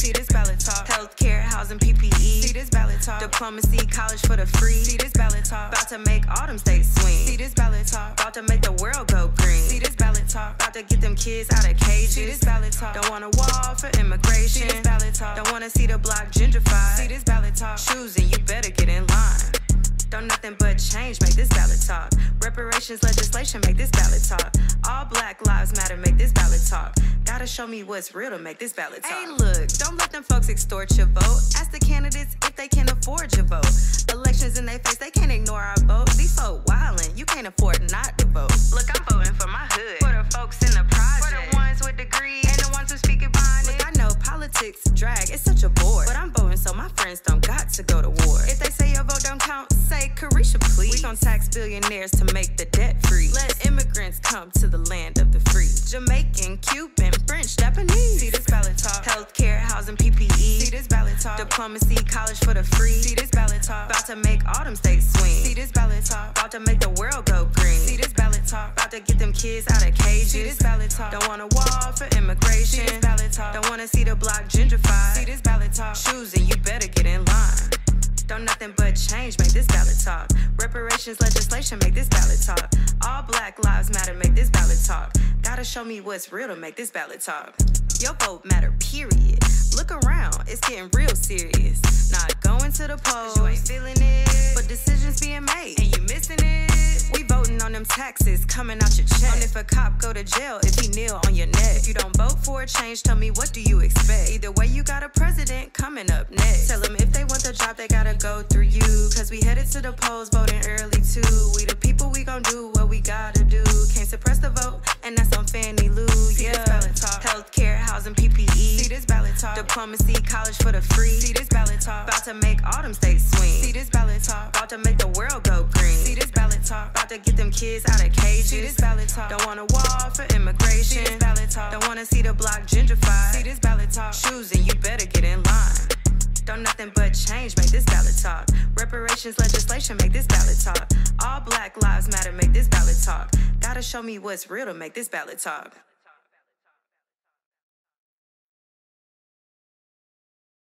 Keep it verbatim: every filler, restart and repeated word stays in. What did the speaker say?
See this ballot talk. Healthcare, housing, P P E. See this ballot talk. Diplomacy, college for the free. See this ballot talk. About to make all them states swing. See this ballot talk. About to make the world go green. See this ballot talk. About to get them kids out of cages. See this ballot talk. Don't want a wall for immigration. See this ballot talk. Don't want to see the block gentrified. See this ballot talk. Choosing, you better get in line. Don't nothing but change, make this ballot talk. Reparations legislation, make this ballot talk. All black lives matter, make this ballot talk. Gotta show me what's real to make this ballot talk. Hey look, don't let them folks extort your vote. Ask the candidates if they can afford your vote. Elections in their face, they can't ignore our vote. These folk wildin', you can't afford not to vote. Look, I'm voting for my hood, for the folks in the project, for the ones with degrees, and the ones who speak it behind it. Look, I know politics drag, it's such a bore, but I'm voting so my friends don't got to go to war. If they say your vote don't count, say Carisha, please. We gon' tax billionaires to make the debt free. Let immigrants come to the land of the free. Jamaican, Cuban, French, Japanese. See this ballot talk. Healthcare, housing, P P E. See this ballot talk. Diplomacy, college for the free. See this ballot talk. About to make all them states swing. See this ballot talk. About to make the world go green. See this ballot talk. About to get them kids out of cages. See this ballot talk. Don't want a wall for immigration. See this ballot talk. Don't want to see the block gentrified. See this ballot talk. Choosing, you better get in line. Don't nothing but change, make this ballot talk. Reparations legislation, make this ballot talk. All black lives matter, make this ballot talk. Gotta show me what's real to make this ballot talk. Your vote matter, period. Look around, it's getting real serious. Not going to the polls, you ain't feeling it, but decisions being made, and you missing it. We voting on them taxes coming out your check. On if a cop go to jail, if he kneel on your neck. If you don't vote for a change, tell me what do you expect? Either way, you got a president coming up next. Tell them if they want the job, they gotta go through you. Cause we headed to the polls, voting early too. We the people, we gon' do what we gotta do. Can't suppress the vote, and that's on Fannie Lou. Yeah, healthcare, housing, P P E. See this ballot talk. Diplomacy, college for the free. See this ballot talk. About to make all them states swing. See this ballot talk. About to make the world go green. See this ballot talk. About to get them kids out of cages. See this ballot talk. Don't want a wall for immigration. See this ballot talk. Don't want to see the block gentrified. See this ballot talk. Choosing, you better get in line. Don't nothing but change, make this ballot talk. Reparations legislation, make this ballot talk. All black lives matter, make this ballot talk. Gotta show me what's real to make this ballot talk.